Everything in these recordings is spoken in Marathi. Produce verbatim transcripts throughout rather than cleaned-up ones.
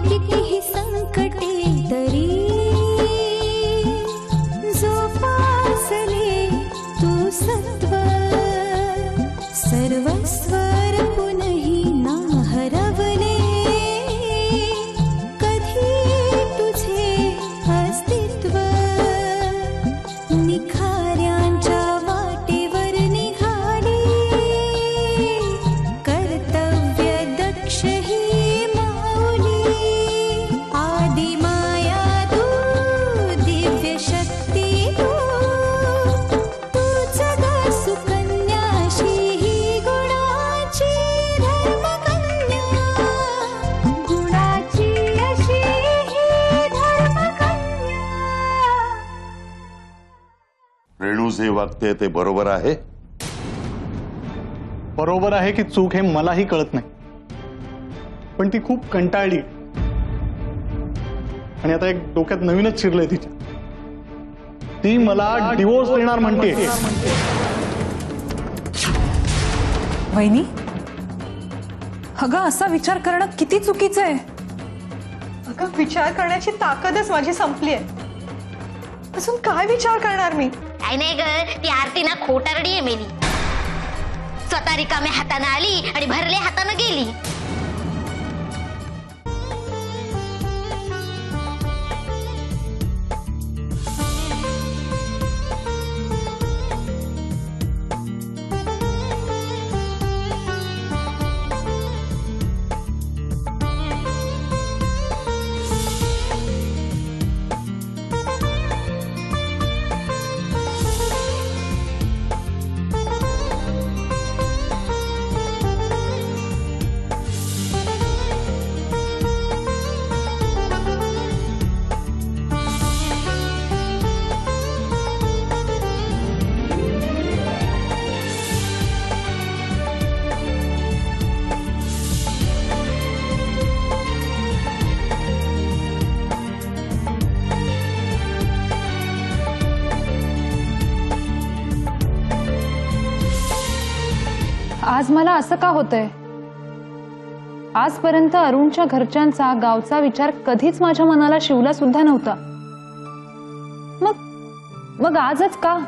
कितीही संकटे तरी जोपासले तू सत्व सर्वस्व पुनही ना हरवले कधी तुझे अस्तित्व निखाऱ्यांच्या वाटेवर निघाली कर्तव्य दक्ष ही माऊली आदि माया तू दिव्य शक्ती तू तूच ग सुकन्याशी ही गुणाची धर्मकन्या गुणाची अशी ही धर्मकन्या। रेणू जे वागते ते बरोबर आहे? बरोबर आहे की चूक हे मलाही कळत नाही, पण ती खूप कंटाळली आणि आता एक डोक्यात नवीनच शिरलंय तिच्या। ती मला डिवोर्स देणार म्हणते। वहिनी, अगं असा विचार करणं किती चुकीचं आहे। अगं विचार करण्याची ताकदच माझी संपली आहे। अजून काय विचार करणार मी? काय नाही ग, ती आरती ना खोटारडी आहे मेली। स्वतः रिकाम्या हाताने आली आणि भरल्या हाताने गेली। आज मला असं का होतंय? आजपर्यंत अरुणच्या घरच्यांचा गावचा विचार कधीच माझ्या मनाला शिवला सुद्धा नव्हता। मग मग आजच का?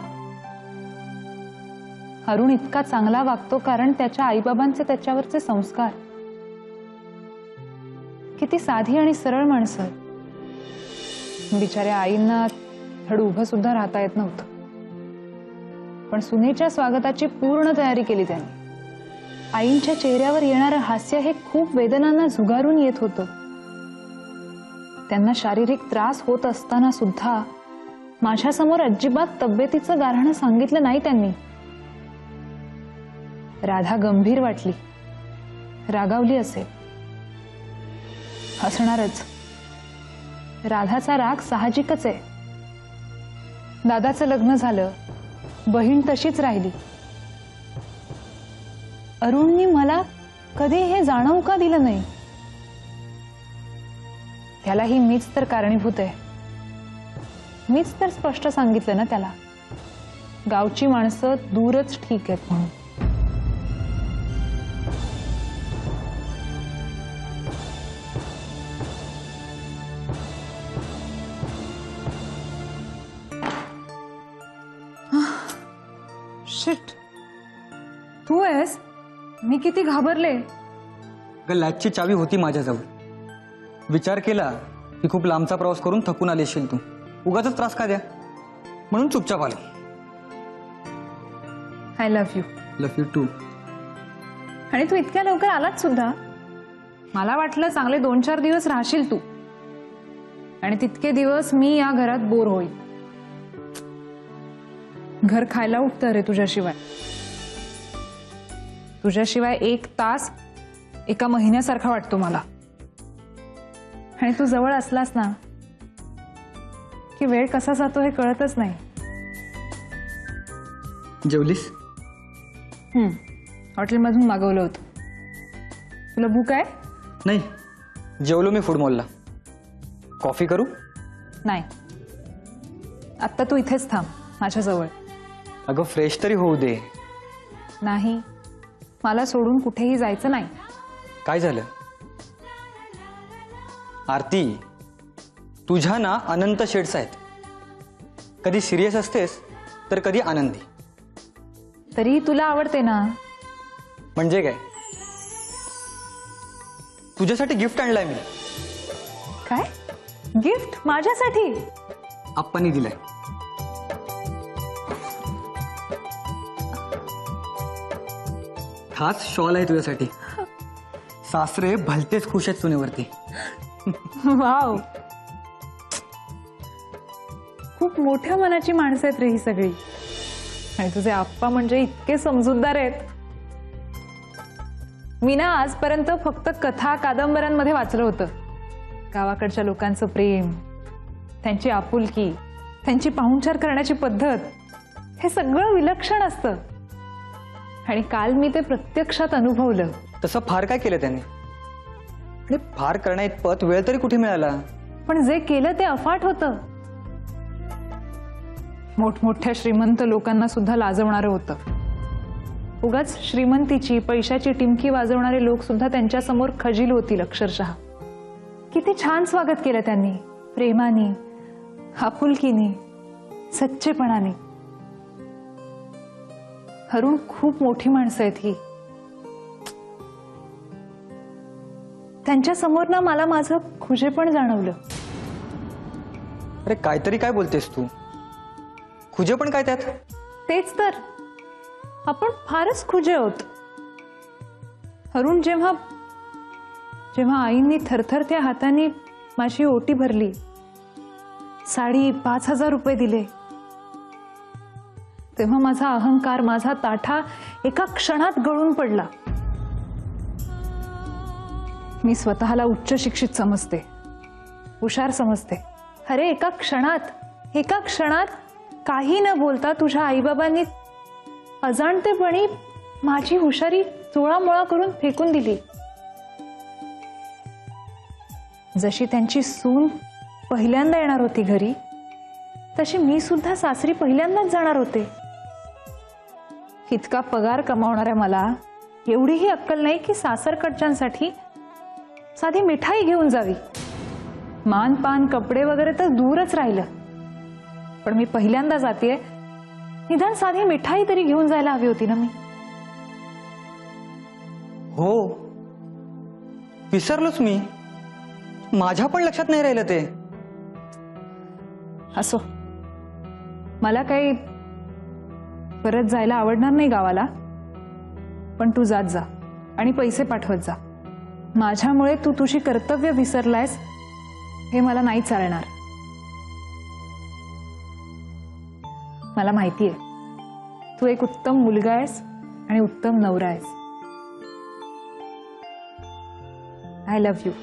अरुण इतका चांगला वागतो कारण त्याच्या आईबाबांचे त्याच्यावरचे संस्कार। किती साधी आणि सरळ माणसं आहेत। बिचाऱ्या आईंना धड उभं सुद्धा राहता येत नव्हतं, पण सुनेच्या स्वागताची पूर्ण तयारी केली त्यांनी। आईंच्या चेहऱ्यावर येणारं हास्य हे खूप वेदनांना झुगारून येत होतं। त्यांना शारीरिक त्रास होत असताना सुद्धा माझ्यासमोर अजिबात तब्येतीचं गाऱ्हाणं सांगितलं नाही त्यांनी। राधा गंभीर वाटली, रागावली असेल, हसणारच। राधाचा राग साहजिकच आहे। दादाचं लग्न झालं, बहीण तशीच राहिली। अरुणनी मला कधी हे जाणवू का दिलं नाही? त्यालाही मीच तर कारणीभूत आहे। मीच तर स्पष्ट सांगितलं ना त्याला, गावची माणसं दूरच ठीक आहेत म्हणून। शिट, तू आहेस? मी किती घाबरले। ग लॅचची चावी होती माझ्याजवळ। विचार केला की खूप लांबचा प्रवास करून थकून आली असेल तू, उगाच त्रास का द्या म्हणून चुपचाप आले। I love you. Love you too. आणि तू इतक्या लवकर आलात सुद्धा। मला वाटलं चांगले दोन चार दिवस राहशील तू, आणि तितके दिवस मी या घरात बोर होईल। घर खायला उठतं रे तुझ्याशिवाय। तुझ्याशिवाय एक तास एका महिन्यासारखा वाटतो मला। आणि तू जवळ असलास ना की वेळ कसा जातो हे कळतच नाही। जेवलीस? हम्म, हॉटेलमधून मागवलं होतं। तुला भूक आहे? नाही, जेवलो मी फूड मॉलला। कॉफी करू? नाही, आत्ता तू इथेच थांब माझ्याजवळ। अगं फ्रेश तरी होऊ दे। नाही, मला सोडून कुठेही जायचं नाही। काय झालं? आरती, तुझ्या ना अनंत शेड्स आहेत. कधी सिरियस असतेस तर कधी आनंदी. तरी तुला आवडते ना. म्हणजे काय? तुझ्यासाठी गिफ्ट आणलंय मी. काय गिफ्ट माझ्यासाठी? आप्पांनी दिलंय. खास शॉल आहे तुझ्यासाठी. सासरे भलतेच खुश आहेत सुनेवरती. वाव, खूप मोठ्या मनाची माणसं आहेत रे ही सगळी. आणि तुझे आप्पा म्हणजे इतके समजूतदार आहेत. मी ना आजपर्यंत फक्त कथा कादंबऱ्यांमध्ये वाचलं होतं. गावाकडच्या लोकांचं प्रेम, त्यांची आपुलकी, त्यांची पाहुणचार करण्याची पद्धत, हे सगळं विलक्षण असतं. आणि काल मी ते प्रत्यक्षात अनुभवलं. तसं फार काय केलं त्याने? आणि फार करण्या इतपत वेळ तरी कुठे मिळाला? पण जे केलं ते अफाट होतं. मोठमोठ्या श्रीमंत लोकांना सुद्धा लाजवणारं होतं. उगाच श्रीमंतीची पैशाची टिमकी वाजवणारे लोक सुद्धा त्यांच्या समोर खजील होतील अक्षरशः. किती छान स्वागत केलं त्यांनी, प्रेमाने, आपुलकीने, सच्चेपणाने. अरुण, खूप मोठी माणसं आहेत ही. त्यांच्या समोर ना मला माझं खुजेपण जाणवलं. अरे काहीतरी काय बोलतेस तू? खुजे पण काय त्यात? तेच तर, आपण फारच खुजे आहोत. अरुण, जेव्हा जेव्हा आईंनी थरथरत्या हाताने माझी ओटी भरली, साडी पाच हजार रुपये दिले, तेव्हा माझा अहंकार, माझा ताठा एका क्षणात गळून पडला. मी स्वतःला उच्च शिक्षित समजते, हुशार समजते. अरे एका क्षणात एका क्षणात काही न बोलता तुझ्या आईबाबांनी अजाणतेपणी माझी हुशारी चोळामोळा करून फेकून दिली. जशी त्यांची सून पहिल्यांदा येणार होती घरी, तशी मी सुद्धा सासरी पहिल्यांदाच जाणार होते. इतका पगार कमावणाऱ्या मला एवढीही अक्कल नाही की सासरकडच्यांसाठी साधी मिठाई घेऊन जावी. मान पान कपडे वगैरे तर दूरच राहिलं, पण मी पहिल्यांदा जातेय, निदान साधी मिठाई तरी घेऊन जायला हवी होती ना मी. हो, विसरलोच मी. माझ्या पण लक्षात नाही राहिलं ते. असो, मला काही परत जायला आवडणार नाही गावाला, पण तू जात जा आणि पैसे पाठवत जा. माझ्यामुळे तू तुझी कर्तव्य विसरलायस हे मला नाही चालणार. मला माहितीये तू एक उत्तम मुलगा आहेस आणि उत्तम नवरा आहेस. I love you.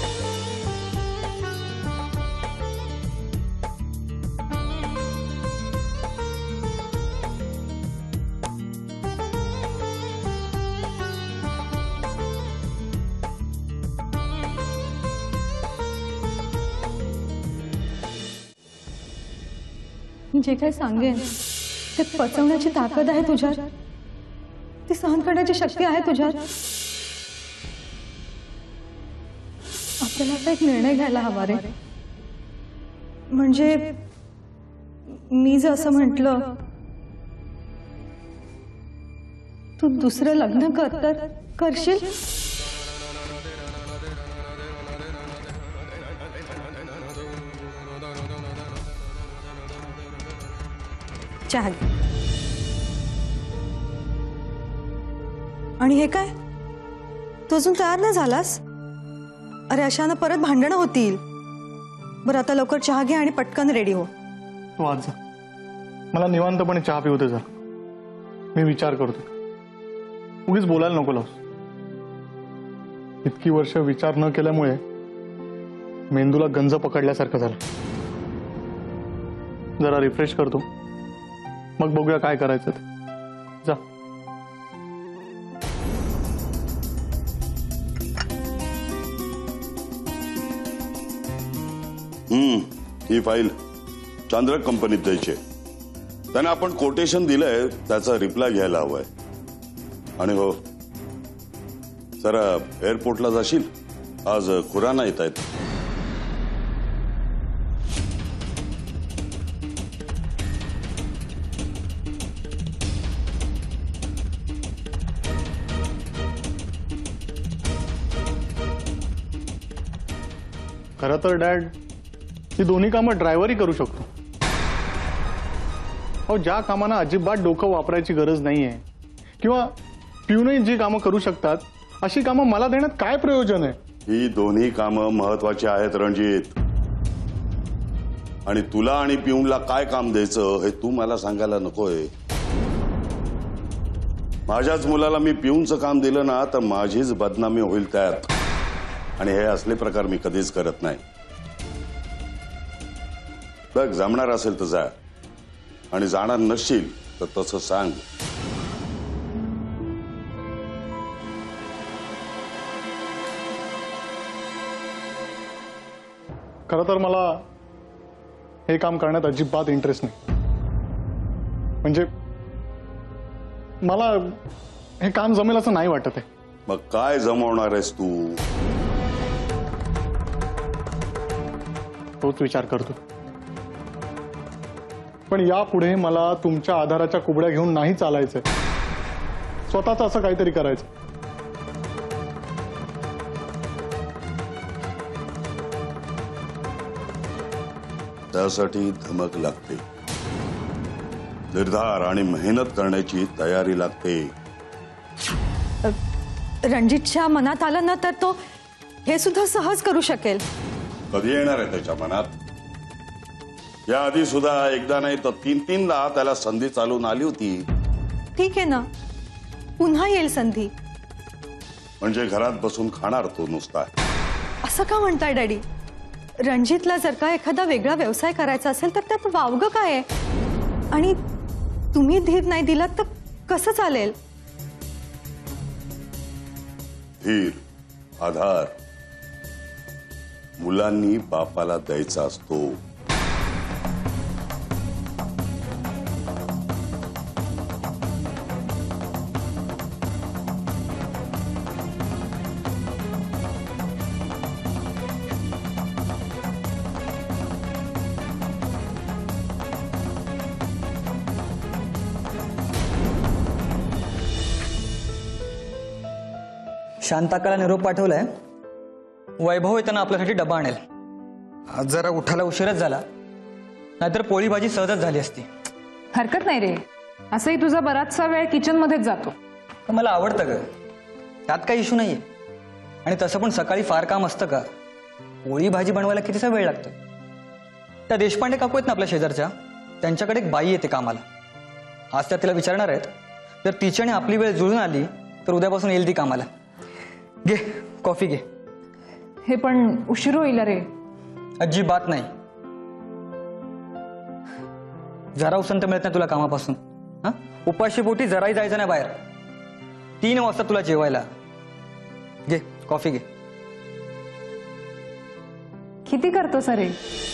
जे काही सांगेन ते पचवण्याची ताकद आहे तुझ्यात, ती सहन करण्याची शक्ती आहे तुझ्यात. आपल्याला आता एक निर्णय घ्यायला हवा रे. म्हणजे मी जर असं म्हटलं तू दुसरं लग्न कर तर करशील? चहा घे. आणि हे काय, तू अजून तयार नाही झालास? अरे अशानं परत भांडणं होतील. बरं आता लवकर चहा घे आणि पटकन रेडी हो. तू आज जा, मला निवांतपणे चहा पिऊ दे. जा, मी विचार करतो. उगीच बोलायला नको लावस. इतकी वर्ष विचार न केल्यामुळे मेंदूला गंज पकडल्यासारखं झालं. जरा रिफ्रेश करतो, मग बघूया काय करायचं ते. जा. हम्म ही फाईल चांद्रक कंपनीत द्यायची. त्याने आपण कोटेशन दिलंय त्याचा रिप्लाय घ्यायला हवाय. आणि हो, जरा एअरपोर्टला जाशील, आज खुराना येत आहेत. खरं तर डॅड ही दोन्ही कामं ड्रायव्हरही करू शकतो. अहो ज्या कामांना अजिबात डोकं वापरायची गरज नाहीये किंवा पिऊनही जी कामं करू शकतात अशी कामं मला देण्यात काय प्रयोजन आहे? ही दोन्ही कामं महत्वाची आहेत रणजित. आणि तुला आणि पिऊनला काय काम द्यायचं हे तू मला सांगायला नकोय. माझ्याच मुलाला मी पिऊनचं काम दिलं ना तर माझीच बदनामी होईल त्यात. आणि हे असले प्रकार मी कधीच करत नाही. बघ जमणार असेल तर जा आणि जाणार नसशील तर तसं सांग. खरं तर मला हे काम करण्यात अजिबात इंटरेस्ट नाही. म्हणजे मला हे काम जमेल असं नाही वाटत आहे. मग काय जमवणार आहेस तू? तोच विचार करतो. पण यापुढे मला तुमच्या आधाराच्या कुबड्या घेऊन नाही चालायचंय. स्वतःच असं काहीतरी करायचं. त्यासाठी धमक लागते, निर्धार आणि मेहनत करण्याची तयारी लागते. रणजितच्या मनात आलं ना तर तो हे सुद्धा सहज करू शकेल. कधी येणार आहे त्याच्या मनात? याआधी सुद्धा एकदा नाही तर तीन तीनदा त्याला संधी चालून आली होती. ठीक आहे ना, पुन्हा येईल संधी. म्हणजे घरात बसून खाणार तो नुसता. असं का म्हणताय डॅडी? रणजितला जर का एखादा वेगळा व्यवसाय करायचा असेल तर त्यात वावगं काय आहे? आणि तुम्ही धीर नाही दिलात तर कसं चालेल? धीर, आधार मुलांनी बापाला द्यायचा असतो. शांताकाला निरोप पाठवलाय. वैभव येताना आपल्यासाठी डबा आणेल. आज जरा उठायला उशीरच झाला, नाहीतर पोळी भाजी सहजच झाली असती. हरकत नाही रे, असंही तुझा बराचसा वेळ किचन मध्येच जातो. तर मला आवडतं ग, त्यात काही इश्यू नाहीये. आणि तसं पण सकाळी फार काम असतं का? पोळी भाजी बनवायला कितीसा वेळ लागतो? त्या देशपांडे काकू आहेत ना आपल्या शेजारच्या, त्यांच्याकडे एक बाई येते कामाला. आज त्या तिला विचारणार आहेत. जर तिच्याने आपली वेळ जुळून आली तर उद्यापासून येईल ती कामाला. घे कॉफी घे. हे पण उशीर होईल रे. अजिबात नाही. जरा उसंत मिळत नाही तुला कामापासून. हा, उपाशी पोटी जराही जायचं नाही बाहेर. तीन वाजता तुला जेवायला. घे कॉफी घे. किती करतोस रे?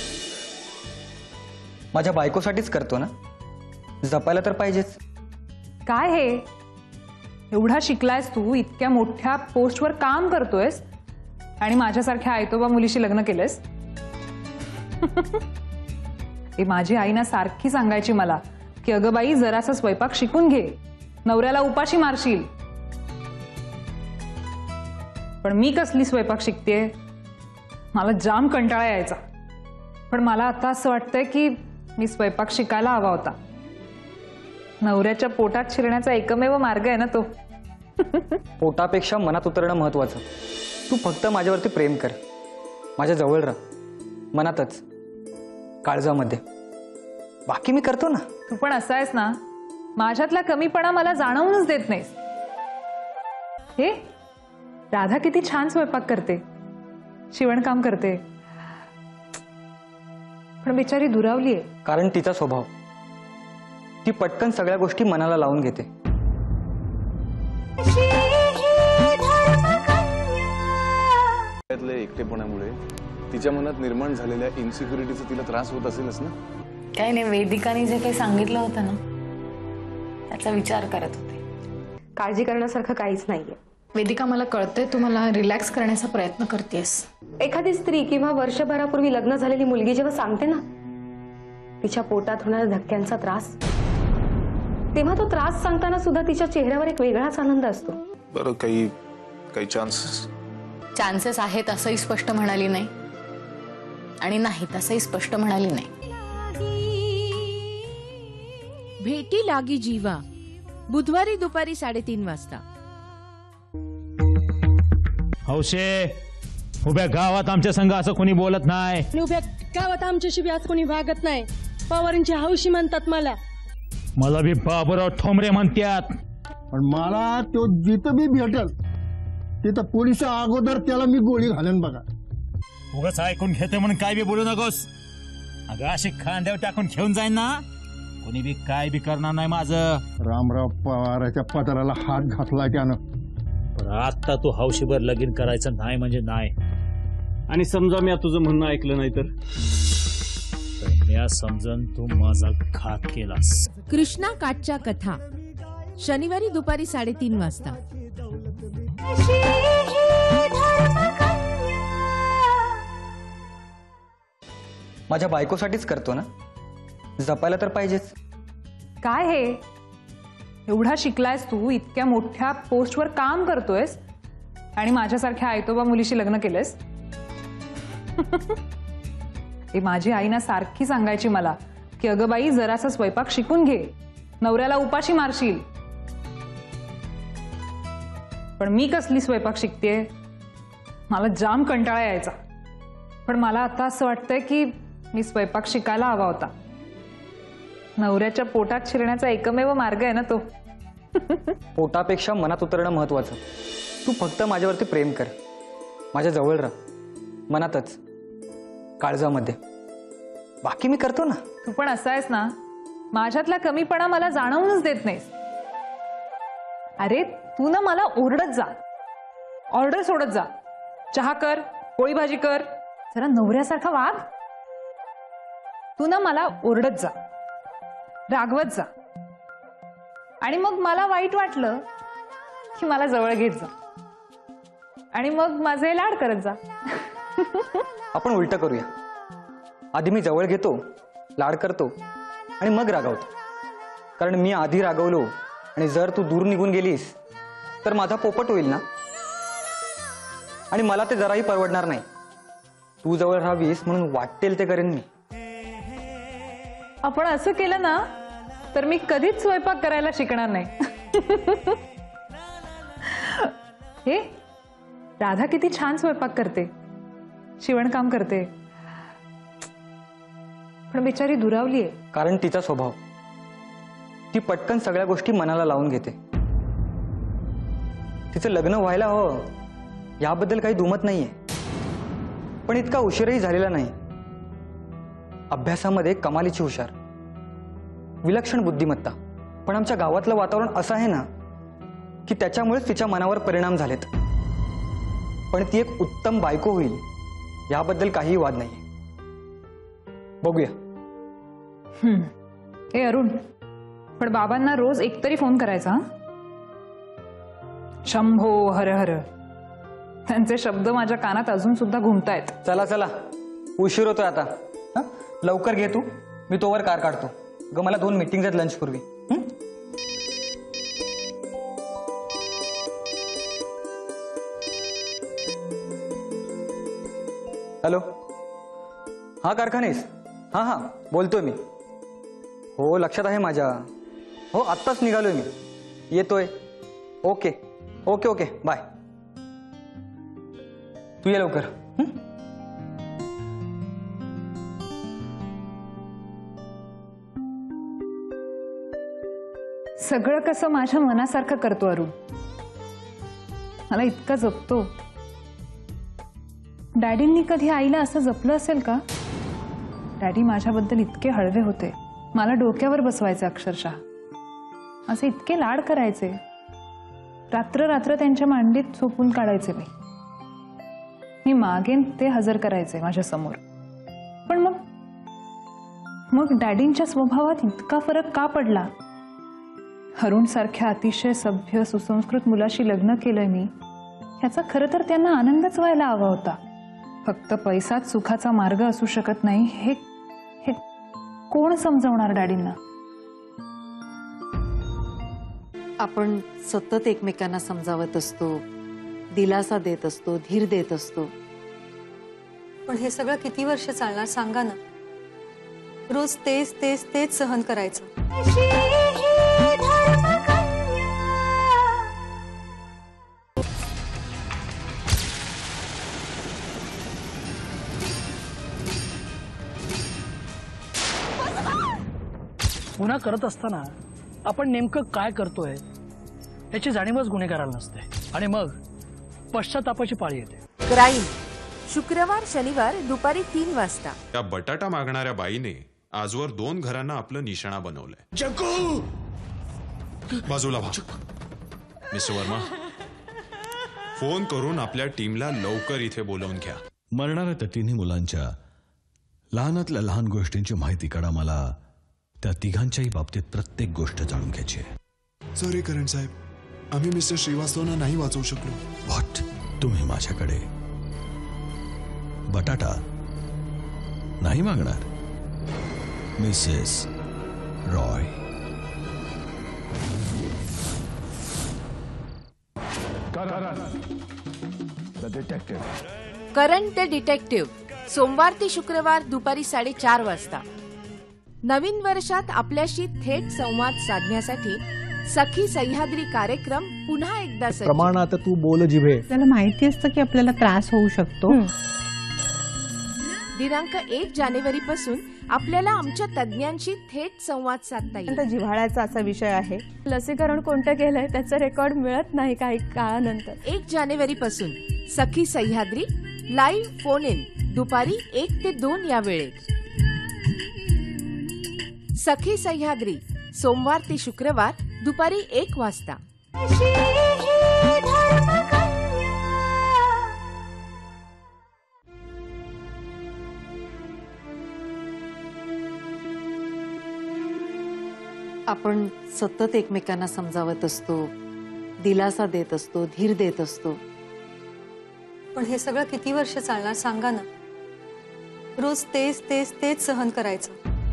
माझ्या बायकोसाठीच करतो ना, जपायला तर पाहिजेच. काय हे एवढा शिकलायस तू, इतक्या मोठ्या पोस्टवर काम करतोयस आणि माझ्यासारख्या आयतोबा मुलीशी लग्न केलंस? ए माझी आई ना सारखी सांगायची मला की अगं बाई जरासा स्वयंपाक शिकून घे, नवऱ्याला उपाशी मारशील. पण मी कसली स्वयंपाक शिकतेय? मला जाम कंटाळा यायचा. पण मला आता असं वाटतंय की मी स्वयंपाक शिकायला हवा होता. नवऱ्याच्या पोटात शिरण्याचा एकमेव मार्ग आहे ना तो. पोटापेक्षा मनात उतरणं महत्वाचं. तू फक्त माझ्यावरती प्रेम कर, माझ्या जवळ राह, मनातच, काळजामध्ये. बाकी मी करतो ना. तू पण असा आहेस ना, माझ्यातला कमीपणा मला जाणवूनच देत नाहीस. हे राधा किती छान स्वयंपाक करते, शिवणकाम करते, पण बिचारी दुरावली आहे. कारण तिचा स्वभाव, ती पटकन सगळ्या गोष्टी मनाला लावून घेते. एकटेपणामुळे तिच्या मनात निर्माण झालेल्या इन्सिक्युरिटीचा तिला त्रास होत असेलच ना. काही नाही, वेदिकाने जे काही सांगितलं होतं ना त्याचा विचार करत होते. काळजी करण्यासारखं काहीच नाहीये. वेदिका, मला कळतंय तू मला रिलॅक्स करण्याचा प्रयत्न करतेस. एखादी स्त्री किंवा वर्षभरापूर्वी लग्न झालेली मुलगी जेव्हा सांगते ना तिच्या पोटात होणाऱ्या धक्क्यांचा त्रास, तेव्हा तो त्रास सांगताना सुद्धा तिच्या चेहऱ्यावर एक वेगळाच आनंद असतो. बरं, काही काही चान्सेस चान्सेस आहेत असंही स्पष्ट म्हणाली नाही, आणि नाही तसंही स्पष्ट म्हणाली नाही. भेटी लागी जीवा बुधवारी दुपारी साडेतीन वाजता. हौशे, उभ्या गावात आमच्या संघ असं कोणी बोलत नाही. उभ्या गावात आमच्याशी बी आज कोणी वागत नाही. पवारांची हौशी म्हणतात मला. मला बी बाबूराव ठोंबरे म्हणतात. पण मला तो जिथं बी भेटल तिथं पोलिस अगोदर त्याला मी गोळी घालेन बघा. उगाच ऐकून घेते म्हणून काय बी बोलू नकोस. अगं अशी खांद्यावर टाकून घेऊन जाईन ना, कोणी बी काय बी करणार नाही माझं. रामराव पवाराच्या पत्राला हात घातला त्यानं. आता तू हौशीभर लगीन करायचं नाही म्हणजे नाही. आणि समजा मी तुझं म्हणणं ऐकलं नाही तर या समजून तू माझा घात केलास. कृष्णा काठच्या कथा शनिवारी दुपारी साडेतीन वाजता. माझ्या बायकोसाठीच करतो ना, जपायला तर पाहिजेच. काय हे एवढा शिकलायस तू, इतक्या मोठ्या पोस्टवर काम करतोयस आणि माझ्यासारख्या आयतोबा मुलीशी लग्न केलंस. ती माझी आई ना सारखी सांगायची मला की अगं बाई जरासा स्वयंपाक शिकून घे, नवऱ्याला उपाशी मारशील. पण मी कसली स्वयंपाक शिकतेय, मला जाम कंटाळा यायचा. पण मला आता असं वाटतंय की मी स्वयंपाक शिकायला हवा होता. नवऱ्याच्या पोटात शिरण्याचा एकमेव मार्ग आहे ना तो. पोटापेक्षा मनात उतरणं महत्वाचं. तू फक्त माझ्यावरती प्रेम कर, माझ्या जवळ राह, मनातच, काळजामध्ये. बाकी मी करतो ना. तू पण असा आहेस ना, माझ्यातला कमीपणा मला जाणवूनच देत नाहीस. अरे तू ना मला ओरडत जा, ऑर्डर सोडत जा. चहा कर, पोळी भाजी कर, जरा नवऱ्यासारखा वाग. तू ना मला ओरडत जा, रागवत जा, आणि मग मला वाईट वाटलं की मला जवळ घेत जा आणि मग माझे लाड करत जा. आपण उलट करूया. आधी मी जवळ घेतो, लाड करतो आणि मग रागवतो. कारण मी आधी रागवलो आणि जर तू दूर निघून गेलीस तर माझा पोपट होईल ना, आणि मला ते जराही परवडणार नाही. तू जवळ राहावीस म्हणून वाटेल ते करेन मी. आपण असं केलं ना तर मी कधीच स्वयंपाक करायला शिकणार नाही. हे राधा किती छान स्वयंपाक करते, शिवणकाम करते, पण बिचारी दुरावली आहे. कारण तिचा स्वभाव, ती पटकन सगळ्या गोष्टी मनाला लावून घेते. तिचं लग्न व्हायला हवं याबद्दल काही दुमत नाहीये, पण इतका उशीरही झालेला नाही. अभ्यासामध्ये कमालीची हुशार, विलक्षण बुद्धिमत्ता. पण आमच्या गावातलं वातावरण असं आहे ना की त्याच्यामुळेच तिच्या मनावर परिणाम झालेत. पण ती एक उत्तम बायको होईल याबद्दल काहीही वाद नाही. बघूया. हम्म. ए अरुण, पण बाबांना रोज एकतरी फोन करायचा. शंभो हर हर, त्यांचे शब्द माझ्या कानात अजून सुद्धा घुमतायत. चला चला, उशीर होतोय आता. हा, लवकर घे तू, मी तोवर कार काढतो. ग मला दोन मीटिंग आहेत लंच पूर्वी. हॅलो, हा कारखानेस? हा हा बोलतोय मी. हो लक्षात आहे माझ्या. हो आत्ताच निघालोय मी, येतोय. Okay okay okay bye. तू ये लवकर. सगळं कसं माझ्या मनासारखं करतो अरुण. मला इतका जपतो. डॅडींनी कधी आईला असं जपलं असेल का? डॅडी माझ्याबद्दल इतके हळवे होते, मला डोक्यावर बसवायचे अक्षरशः. असे इतके लाड करायचे, रात्र रात्र त्यांच्या मांडीत झोपून काढायचे. मी मी मागेन ते हजर करायचे माझ्या समोर. पण मग मग डॅडींच्या स्वभावात इतका फरक का पडला? अरुण सारख्या अतिशय सभ्य सुसंस्कृत मुलाशी लग्न केलंय मी, ह्याचा खरं तर त्यांना आनंदच व्हायला हवा होता. फक्त पैसाच सुखाचा मार्ग असू शकत नाही हे हे कोण समजवणार डॅडींना? आपण सतत एकमेकांना समजावत असतो, दिलासा देत असतो, धीर देत असतो, पण हे सगळं किती वर्ष चालणार सांगा ना. रोज तेच तेच तेच सहन करायचं. गुन्हा करत असताना आपण नेमकं काय करतोय याची जाणीवच गुन्हेगाराला नसते आणि मग पश्चातापाची पाळी येते. क्राईम शुक्रवार शनिवार दुपारी तीन वाजता. त्या बटाटा मागणाऱ्या बाईने आजवर दोन घरांना आपलं निशाणा बनवलंय. जग्गू बाजूला व्हा. मिस्टर वर्मा, फोन करून आपल्या टीमला लवकर इथे बोलवून घ्या. मरणाऱ्या त्या तिन्ही मुलांच्या लहानातल्या लहान गोष्टींची माहिती काढा. मला त्या तिघांच्याही बाबतीत प्रत्येक गोष्ट जाणून घ्यायची आहे. सॉरी करण साहेब, आम्ही मिस्टर श्रीवास्तवना नाही वाचवू शकलो. व्हॉट? तुम्ही माझ्याकडे बटाटा नाही मागणार? Mrs Roy, Karan the detective सोमवार ते शुक्रवार दुपारी साडेचार वाजता. नवीन वर्षात आपल्याशी थेट संवाद साधण्यासाठी सखी सह्याद्री कार्यक्रम पुन्हा एकदा सज्ज. प्रमाणात तू बोल जिभे. त्याला माहिती असतं की आपल्याला त्रास होऊ शकतो. दिनांक एक जानेवारी पासून आपल्याला आमच्या तज्ञांशी थेट संवाद साधता येईल. जिव्हाळ्याचा असा विषय आहे. लसीकरण कोणतं केलंय त्याचं रेकॉर्ड मिळत नाही काही काळानंतर. एक जानेवारी पासून Sakhi Sahyadri live phone in दुपारी एक ते दोन या वेळेत. सखी सह्याद्री सोमवार ते शुक्रवार दुपारी एक वाजता. आपण सतत एकमेकांना समजावत असतो, दिलासा देत असतो, धीर देत असतो. पण हे सगळं किती वर्ष चालणार सांगा ना. रोज तेच तेच तेच सहन करायचं.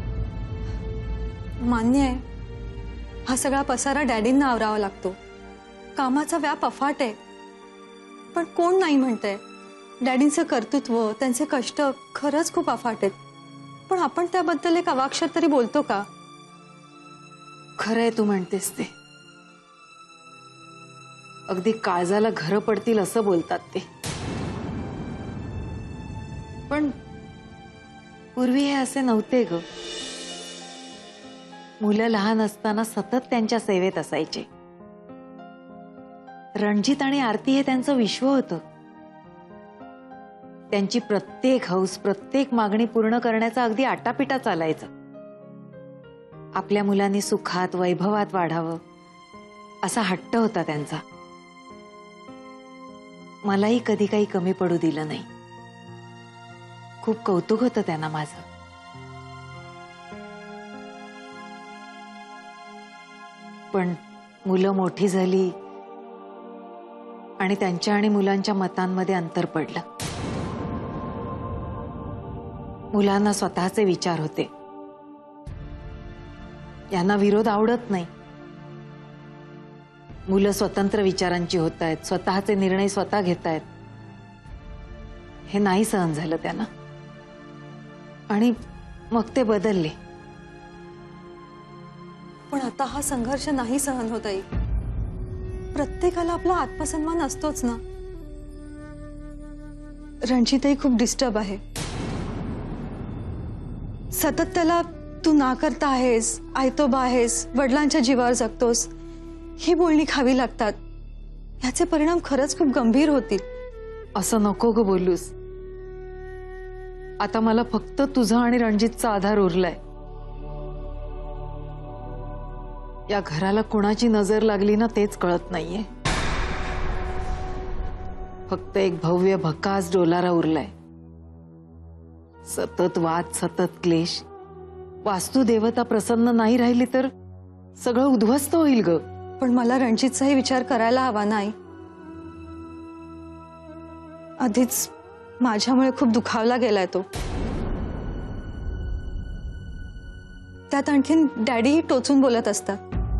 मान्य आहे, हा सगळा पसारा डॅडींना आवरावा लागतो. कामाचा व्याप अफाट आहे. पण कोण नाही म्हणतंय. डॅडींचं कर्तृत्व, त्यांचे कष्ट खरंच खूप अफाट आहेत. पण आपण त्याबद्दल एक अवाक्षर तरी बोलतो का? खरंय तू म्हणतेस ते. अगदी काळजाला घरं पडतील असं बोलतात ते. पण पूर्वी हे असे नव्हते ग. मुलं लहान असताना सतत त्यांच्या सेवेत असायचे. रणजित आणि आरती हे त्यांचं विश्व होतं. त्यांची प्रत्येक हौस, प्रत्येक मागणी पूर्ण करण्याचा अगदी आटापिटा चालायचा. आपल्या मुलांनी सुखात वैभवात वाढावं असा हट्ट होता त्यांचा. मलाही कधी काही कमी पडू दिलं नाही. खूप कौतुक होतं त्यांना माझं. पण मुलं मोठी झाली आणि त्यांच्या आणि मुलांच्या मतांमध्ये अंतर पडलं. मुलांना स्वतःचे विचार होते. यांना विरोध आवडत नाही. मुलं स्वतंत्र विचारांची होत आहेत, स्वतःचे निर्णय स्वतः घेत आहेत. हे नाही सहन झालं त्यांना आणि मग ते बदलले. पण आता हा संघर्ष नाही सहन होता येईल. प्रत्येकाला आपला आत्मसन्मान असतोच ना. रणजितही खूप डिस्टर्ब आहे. सतत त्याला तू ना करता आहेस, आयतोबा आहेस, वडिलांच्या जीवावर जगतोस ही बोलणी खावी लागतात. याचे परिणाम खरंच खूप गंभीर होतील. असं नको ग बोलूस. आता मला फक्त तुझा आणि रणजितचा आधार उरलाय. या घराला कुणाची नजर लागली ना तेच कळत नाहीये. फक्त एक भव्य भकास डोलारा उरलाय. सतत वाद, सतत क्लेश. वास्तुदेवता प्रसन्न नाही राहिली तर सगळं उद्ध्वस्त होईल ग. पण मला रणजितचाही विचार करायला हवा नाही. आधीच माझ्यामुळे खूप दुखावला गेलाय तो. त्यात आणखीन डॅडीही टोचून बोलत असतात.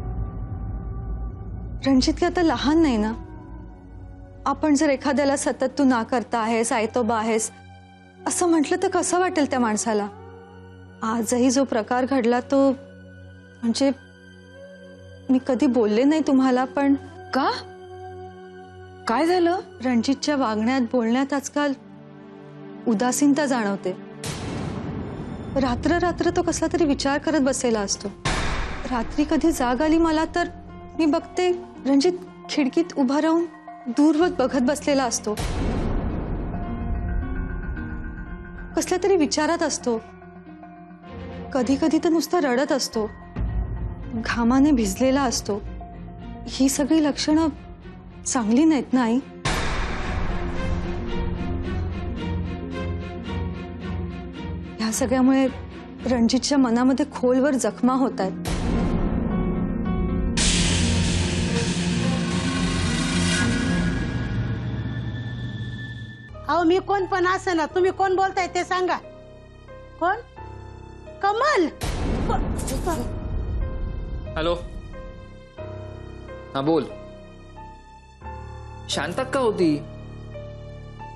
रणजित काय आता लहान नाही ना. आपण जर एखाद्याला सतत तू ना करता आहेस, आयतोबा आहेस असं म्हटलं तर कसं वाटेल त्या माणसाला? आजही जो प्रकार घडला तो म्हणजे मी कधी बोलले नाही तुम्हाला, पण का काय झालं? रणजितच्या वागण्यात बोलण्यात आजकाल उदासीनता जाणवते. रात्र रात्र तो कसला तरी विचार करत बसलेला असतो. रात्री कधी जाग आली मला तर मी बघते रणजित खिडकीत उभा राहून दूरवर बघत बसलेला असतो. कसल्या तरी विचारात असतो. कधी कधी तर नुसता रडत असतो, घामाने भिजलेला असतो. ही सगळी लक्षणं चांगली नाहीत ना आई? ह्या सगळ्यामुळे रणजितच्या मनामध्ये खोलवर जखमा होत आहेत. अहो मी कोण पण असं ना, तुम्ही कोण बोलताय ते सांगा. कोण? कमल. हॅलो, हा बोल. शांतक्का होती.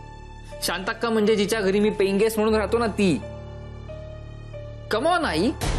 शांतक्का म्हणजे जिच्या घरी मी पेइंग गेस्ट म्हणून राहतो ना ती. कमॉन आई.